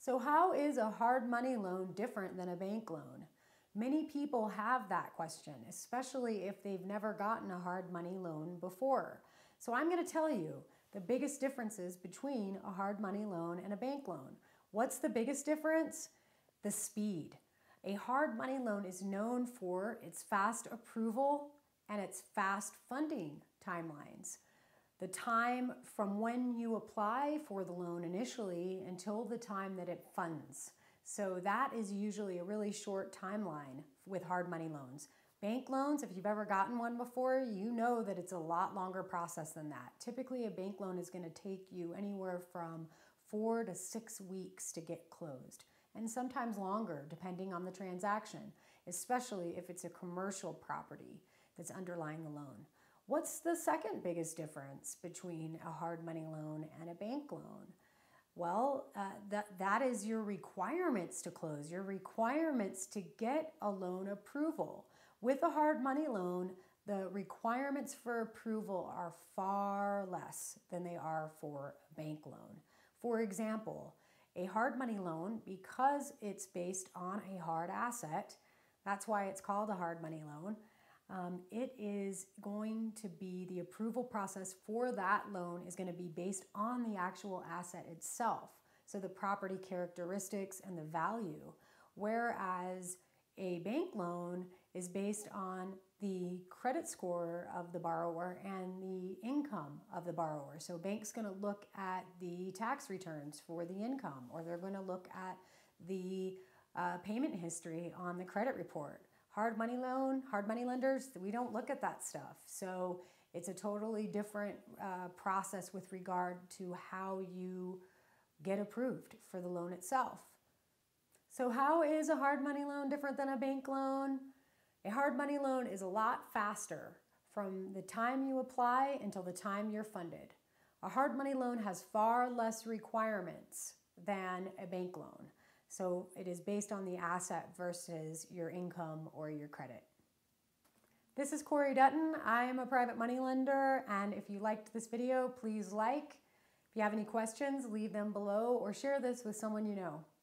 So how is a hard money loan different than a bank loan? Many people have that question, especially if they've never gotten a hard money loan before. So I'm going to tell you the biggest differences between a hard money loan and a bank loan. What's the biggest difference? The speed. A hard money loan is known for its fast approval and its fast funding timelines. The time from when you apply for the loan initially until the time that it funds. So that is usually a really short timeline with hard money loans. Bank loans, if you've ever gotten one before, you know that it's a lot longer process than that. Typically a bank loan is going to take you anywhere from 4 to 6 weeks to get closed, and sometimes longer depending on the transaction, especially if it's a commercial property that's underlying the loan. What's the second biggest difference between a hard money loan and a bank loan? Well, that is your requirements to close, your requirements to get a loan approval. With a hard money loan, the requirements for approval are far less than they are for a bank loan. For example, a hard money loan, because it's based on a hard asset, that's why it's called a hard money loan, it is going to be, the approval process for that loan is going to be based on the actual asset itself. So the property characteristics and the value. Whereas a bank loan is based on the credit score of the borrower and the income of the borrower. So bank's going to look at the tax returns for the income, or they're going to look at the payment history on the credit report. Hard money loan, hard money lenders, we don't look at that stuff. So it's a totally different process with regard to how you get approved for the loan itself. So how is a hard money loan different than a bank loan? A hard money loan is a lot faster from the time you apply until the time you're funded. A hard money loan has far less requirements than a bank loan. So it is based on the asset versus your income or your credit. This is Corey Dutton. I am a private money lender, and if you liked this video, please like. If you have any questions, leave them below or share this with someone you know.